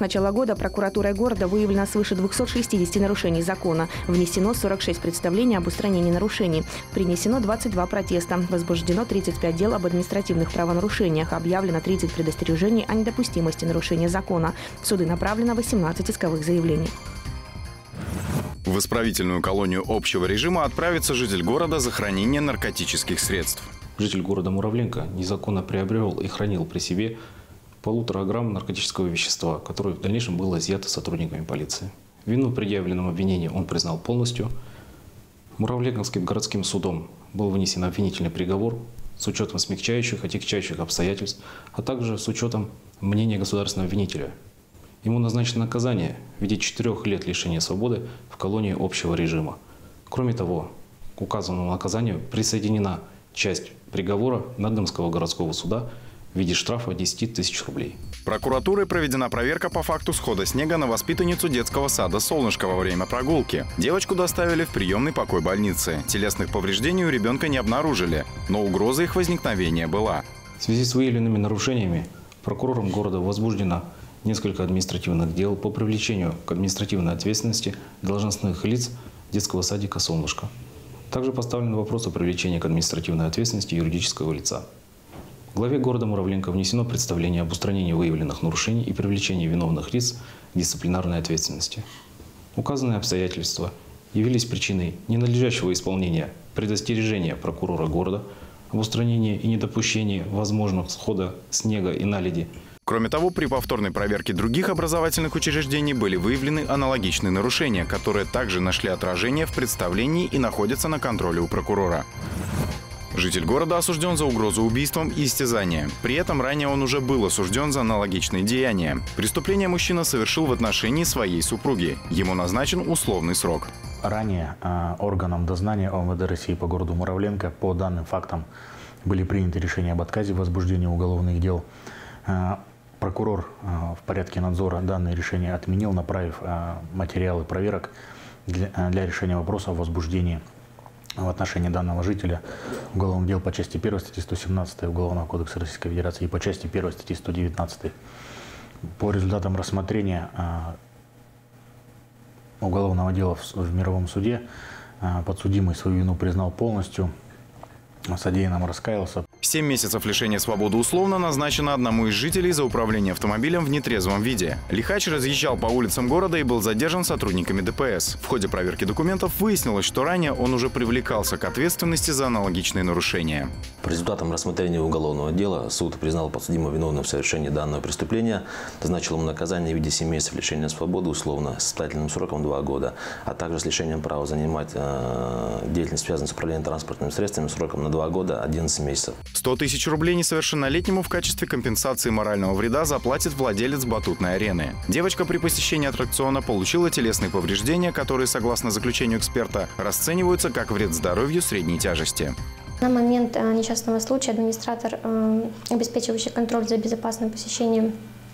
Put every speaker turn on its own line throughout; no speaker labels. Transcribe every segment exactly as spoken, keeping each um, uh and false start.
начала года прокуратурой города выявлено свыше двухсот шестидесяти нарушений закона. Внесено сорок шесть представлений об устранении нарушений. Принесено двадцать два протеста. Возбуждено тридцать пять дел об административных правонарушениях. Объявлено тридцать предостережений о недопустимости нарушения закона. В суды направлено восемнадцать исковых заявлений.
В исправительную колонию общего режима отправится житель города за хранение наркотических средств.
Житель города Муравленко незаконно приобрел и хранил при себе полутора грамм наркотического вещества, которое в дальнейшем было изъято сотрудниками полиции. Вину в предъявленном обвинении он признал полностью. Муравленковским городским судом был вынесен обвинительный приговор с учетом смягчающих, отягчающих обстоятельств, а также с учетом мнения государственного обвинителя. Ему назначено наказание в виде четырех лет лишения свободы в колонии общего режима. Кроме того, к указанному наказанию присоединена часть приговора Надымского городского суда в виде штрафа десяти тысяч рублей.
Прокуратурой проведена проверка по факту схода снега на воспитанницу детского сада «Солнышко» во время прогулки. Девочку доставили в приемный покой больницы. Телесных повреждений у ребенка не обнаружили, но угроза их возникновения была.
В связи с выявленными нарушениями прокурором города возбуждено несколько административных дел по привлечению к административной ответственности должностных лиц детского садика «Солнышко». Также поставлен вопрос о привлечении к административной ответственности юридического лица. Главе города Муравленко внесено представление об устранении выявленных нарушений и привлечении виновных лиц к дисциплинарной ответственности. Указанные обстоятельства явились причиной ненадлежащего исполнения предостережения прокурора города об устранении и недопущении возможных схода снега и наледи.
Кроме того, при повторной проверке других образовательных учреждений были выявлены аналогичные нарушения, которые также нашли отражение в представлении и находятся на контроле у прокурора. Житель города осужден за угрозу убийством и истязания. При этом ранее он уже был осужден за аналогичные деяния. Преступление мужчина совершил в отношении своей супруги. Ему назначен условный срок.
Ранее э, органом дознания ОМВД России по городу Муравленко по данным фактам были приняты решения об отказе в возбуждении уголовных дел. Э, прокурор э, в порядке надзора данное решение отменил, направив э, материалы проверок для, э, для решения вопроса о возбуждении в отношении данного жителя уголовных дел по части первой статьи сто семнадцатой Уголовного кодекса Российской Федерации и по части первой статьи сто девятнадцатой. По результатам рассмотрения а, уголовного дела в, в мировом суде а, подсудимый свою вину признал полностью, о содеянном раскаялся.
Семь месяцев лишения свободы условно назначено одному из жителей за управление автомобилем в нетрезвом виде. Лихач разъезжал по улицам города и был задержан сотрудниками ДПС. В ходе проверки документов выяснилось, что ранее он уже привлекался к ответственности за аналогичные нарушения.
По результатам рассмотрения уголовного дела суд признал подсудимого виновным в совершении данного преступления, назначил ему наказание в виде семи месяцев лишения свободы условно с испытательным сроком два года, а также с лишением права занимать э, деятельность, связанную с управлением транспортными средствами, сроком на два года одиннадцать месяцев.
сто тысяч рублей несовершеннолетнему в качестве компенсации морального вреда заплатит владелец батутной арены. Девочка при посещении аттракциона получила телесные повреждения, которые, согласно заключению эксперта, расцениваются как вред здоровью средней тяжести.
На момент несчастного случая администратор, обеспечивающий контроль за безопасным посещением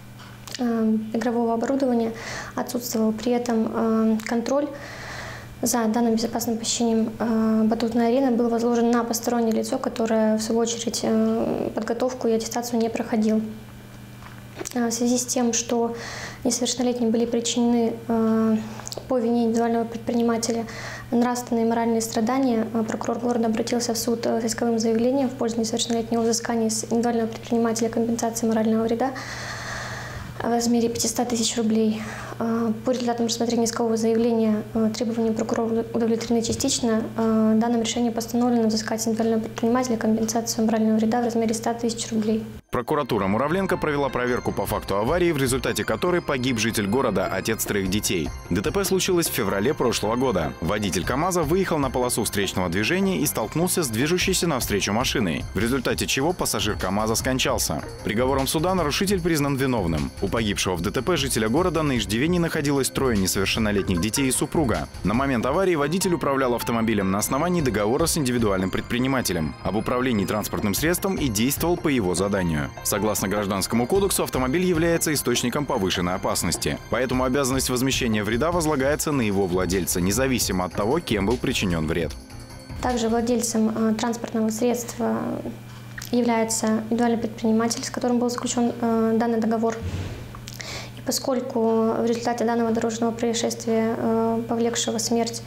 игрового оборудования, отсутствовал. При этом контроль за данным безопасным посещением э, батутной арены был возложен на постороннее лицо, которое, в свою очередь, э, подготовку и аттестацию не проходил. Э, в связи с тем, что несовершеннолетним были причинены э, по вине индивидуального предпринимателя нравственные и моральные страдания, э, прокурор города обратился в суд э, с исковым заявлением в пользу несовершеннолетнего взыскания с индивидуального предпринимателя компенсации морального вреда в размере пятисот тысяч рублей. По результатам рассмотрения искового заявления требования прокурора удовлетворены частично. Данным решением постановлено взыскать с индивидуального предпринимателя компенсацию морального вреда в размере ста тысяч рублей.
Прокуратура Муравленко провела проверку по факту аварии, в результате которой погиб житель города, отец троих детей. ДТП случилось в феврале прошлого года. Водитель КАМАЗа выехал на полосу встречного движения и столкнулся с движущейся навстречу машиной, в результате чего пассажир КАМАЗа скончался. Приговором суда нарушитель признан виновным. У погибшего в ДТП жителя города на иждивении находилось трое несовершеннолетних детей и супруга. На момент аварии водитель управлял автомобилем на основании договора с индивидуальным предпринимателем об управлении транспортным средством и действовал по его заданию. Согласно Гражданскому кодексу, автомобиль является источником повышенной опасности. Поэтому обязанность возмещения вреда возлагается на его владельца, независимо от того, кем был причинен вред.
Также владельцем э, транспортного средства является индивидуальный предприниматель, с которым был заключен э, данный договор. И поскольку в результате данного дорожного происшествия, повлекшего смерть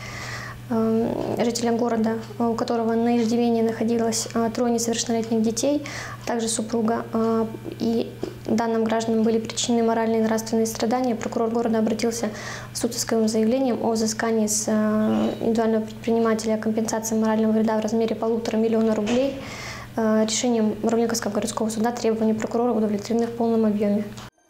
жителя города, у которого на иждивении находилось трое несовершеннолетних детей, а также супруга, и данным гражданам были причинены моральные и нравственные страдания, прокурор города обратился в суд с исковым заявлением о взыскании с индивидуального предпринимателя компенсации морального вреда в размере полутора миллиона рублей. Решением Муравленковского городского суда требования прокурора удовлетворены в полном объеме.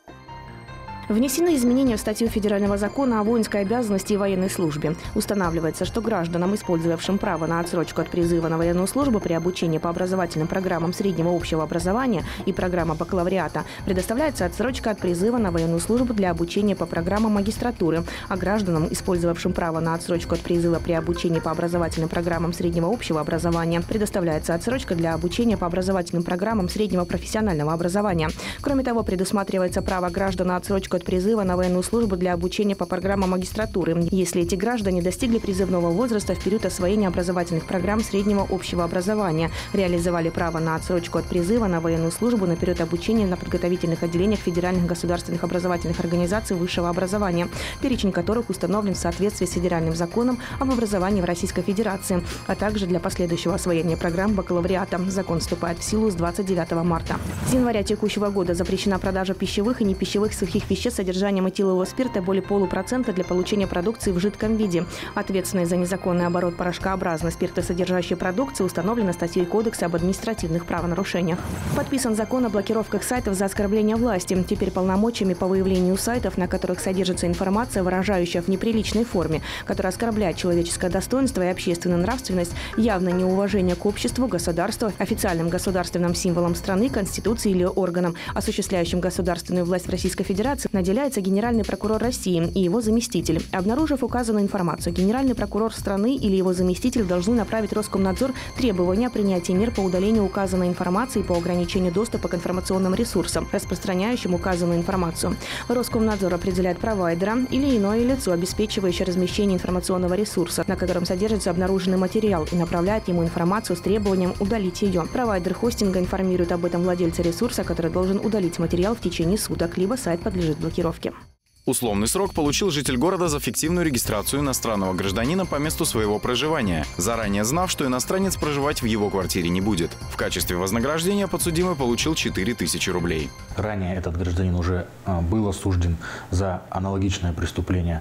Внесены изменения в статью Федерального закона о воинской обязанности и военной службе. Устанавливается, что гражданам, использовавшим право на отсрочку от призыва на военную службу при обучении по образовательным программам среднего общего образования и программам бакалавриата, предоставляется отсрочка от призыва на военную службу для обучения по программам магистратуры, а гражданам, использовавшим право на отсрочку от призыва при обучении по образовательным программам среднего общего образования, предоставляется отсрочка для обучения по образовательным программам среднего профессионального образования. Кроме того, предусматривается право граждан на отсрочку от призыва на военную службу для обучения по программам магистратуры, если эти граждане достигли призывного возраста в период освоения образовательных программ среднего общего образования, реализовали право на отсрочку от призыва на военную службу на период обучения на подготовительных отделениях федеральных государственных образовательных организаций высшего образования, перечень которых установлен в соответствии с федеральным законом об образовании в Российской Федерации, а также для последующего освоения программ бакалавриата. Закон вступает в силу с двадцать девятого марта. С января текущего года запрещена продажа пищевых и непищевых сухих веществ с содержанием этилового спирта более полупроцента для получения продукции в жидком виде. Ответственность за незаконный оборот порошкообразной спиртосодержащей продукции установлена статьей Кодекса об административных правонарушениях. Подписан закон о блокировках сайтов за оскорбление власти. Теперь полномочиями по выявлению сайтов, на которых содержится информация, выражающая в неприличной форме, которая оскорбляет человеческое достоинство и общественную нравственность, явное неуважение к обществу, государству, официальным государственным символам страны, конституции или органам, осуществляющим государственную власть в Российской Федерации, наделяется генеральный прокурор России и его заместитель. Обнаружив указанную информацию, генеральный прокурор страны или его заместитель должны направить Роскомнадзор требования о принятии мер по удалению указанной информации и по ограничению доступа к информационным ресурсам, распространяющим указанную информацию. Роскомнадзор определяет провайдера или иное лицо, обеспечивающее размещение информационного ресурса, на котором содержится обнаруженный материал, и направляет ему информацию с требованием удалить ее. Провайдер хостинга информирует об этом владельца ресурса, который должен удалить материал в течение суток, либо сайт подлежит блокировке.
Условный срок получил житель города за фиктивную регистрацию иностранного гражданина по месту своего проживания, заранее знав, что иностранец проживать в его квартире не будет. В качестве вознаграждения подсудимый получил четыре тысячи рублей.
Ранее этот гражданин уже был осужден за аналогичное преступление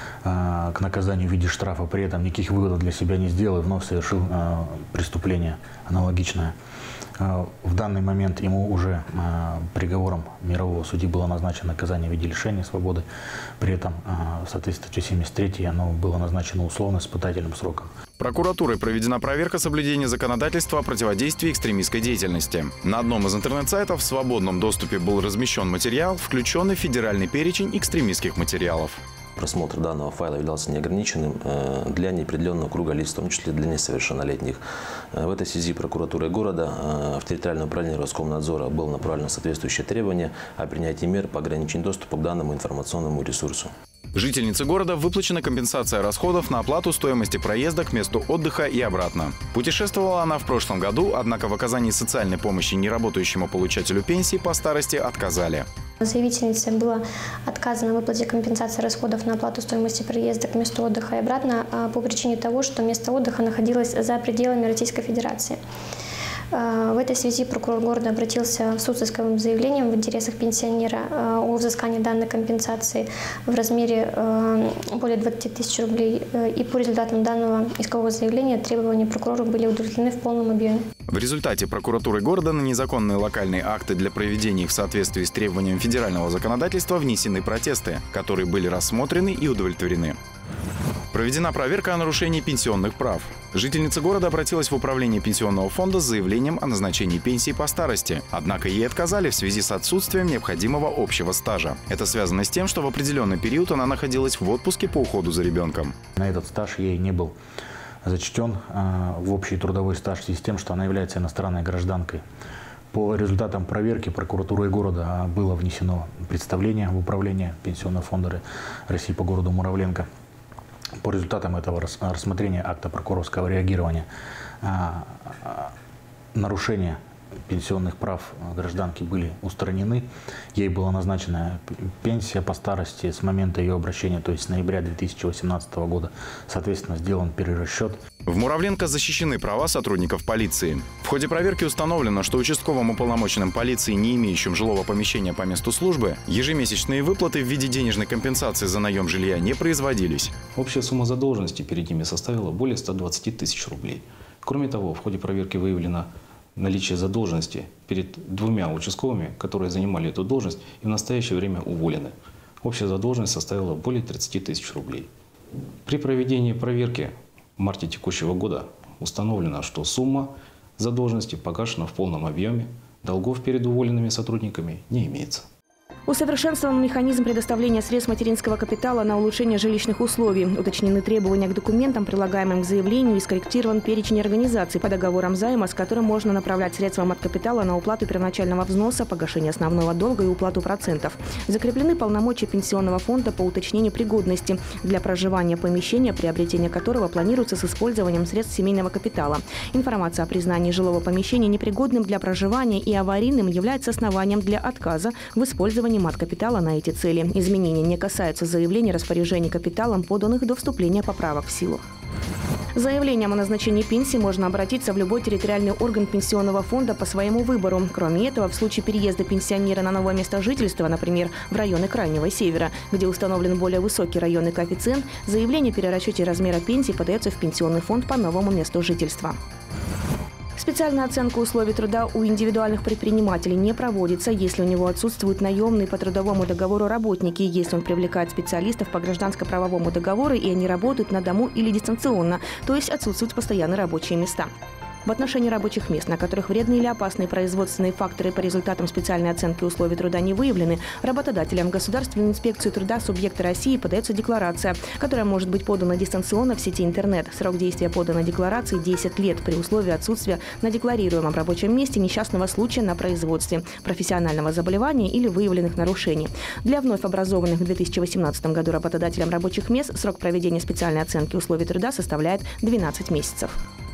к наказанию в виде штрафа, при этом никаких выводов для себя не сделал и вновь совершил преступление аналогичное. В данный момент ему уже приговором мирового судьи было назначено наказание в виде лишения свободы. При этом в соответствии с статьей семьдесят третьей оно было назначено условно-испытательным сроком.
Прокуратурой проведена проверка соблюдения законодательства о противодействии экстремистской деятельности. На одном из интернет-сайтов в свободном доступе был размещен материал, включенный в федеральный перечень экстремистских материалов.
Просмотр данного файла являлся неограниченным для неопределенного круга лиц, в том числе для несовершеннолетних. В этой связи прокуратурой города в территориальное управление Роскомнадзора было направлено соответствующее требование о принятии мер по ограничению доступа к данному информационному ресурсу.
Жительнице города выплачена компенсация расходов на оплату стоимости проезда к месту отдыха и обратно. Путешествовала она в прошлом году, однако в оказании социальной помощи неработающему получателю пенсии по старости отказали.
Заявительнице было отказано в выплате компенсации расходов на оплату стоимости проезда к месту отдыха и обратно по причине того, что место отдыха находилось за пределами Российской Федерации. В этой связи прокурор города обратился в суд с исковым заявлением в интересах пенсионера о взыскании данной компенсации в размере более двадцати тысяч рублей. И по результатам данного искового заявления требования прокурора были удовлетворены в полном объеме.
В результате прокуратурой города на незаконные локальные акты для проведения их в соответствии с требованием федерального законодательства внесены протесты, которые были рассмотрены и удовлетворены. Проведена проверка о нарушении пенсионных прав. Жительница города обратилась в управление пенсионного фонда с заявлением о назначении пенсии по старости. Однако ей отказали в связи с отсутствием необходимого общего стажа. Это связано с тем, что в определенный период она находилась в отпуске по уходу за ребенком.
На этот стаж ей не был зачтен в общий трудовой стаж в связи с тем, что она является иностранной гражданкой. По результатам проверки прокуратурой города было внесено представление в управление Пенсионного фонда России по городу Муравленко. По результатам этого рассмотрения акта прокурорского реагирования нарушение пенсионных прав гражданки были устранены. Ей была назначена пенсия по старости с момента ее обращения, то есть с ноября две тысячи восемнадцатого года. Соответственно, сделан перерасчет.
В Муравленко защищены права сотрудников полиции. В ходе проверки установлено, что участковым уполномоченным полиции, не имеющим жилого помещения по месту службы, ежемесячные выплаты в виде денежной компенсации за наем жилья не производились.
Общая сумма задолженности перед ними составила более ста двадцати тысяч рублей. Кроме того, в ходе проверки выявлено наличие задолженности перед двумя участковыми, которые занимали эту должность и в настоящее время уволены. Общая задолженность составила более тридцати тысяч рублей. При проведении проверки в марте текущего года установлено, что сумма задолженности погашена в полном объеме, долгов перед уволенными сотрудниками не имеется.
Усовершенствован механизм предоставления средств материнского капитала на улучшение жилищных условий. Уточнены требования к документам, прилагаемым к заявлению, и скорректирован перечень организаций по договорам займа, с которым можно направлять средства маткапитала на уплату первоначального взноса, погашение основного долга и уплату процентов. Закреплены полномочия пенсионного фонда по уточнению пригодности для проживания помещения, приобретение которого планируется с использованием средств семейного капитала. Информация о признании жилого помещения непригодным для проживания и аварийным является основанием для отказа в использовании маткапитала на эти цели. Изменения не касаются заявлений распоряжений капиталом, поданных до вступления поправок в силу. С заявлением о назначении пенсии можно обратиться в любой территориальный орган пенсионного фонда по своему выбору. Кроме этого, в случае переезда пенсионера на новое место жительства, например, в районы Крайнего Севера, где установлен более высокий районный коэффициент, заявление о перерасчете размера пенсии подается в пенсионный фонд по новому месту жительства. Специальная оценка условий труда у индивидуальных предпринимателей не проводится, если у него отсутствуют наемные по трудовому договору работники, если он привлекает специалистов по гражданско-правовому договору и они работают на дому или дистанционно, то есть отсутствуют постоянные рабочие места. В отношении рабочих мест, на которых вредные или опасные производственные факторы по результатам специальной оценки условий труда не выявлены, работодателям в Государственную инспекцию труда субъекта России подается декларация, которая может быть подана дистанционно в сети интернет. Срок действия поданной декларации – десять лет при условии отсутствия на декларируемом рабочем месте несчастного случая на производстве, профессионального заболевания или выявленных нарушений. Для вновь образованных в две тысячи восемнадцатом году работодателям рабочих мест срок проведения специальной оценки условий труда составляет двенадцать месяцев.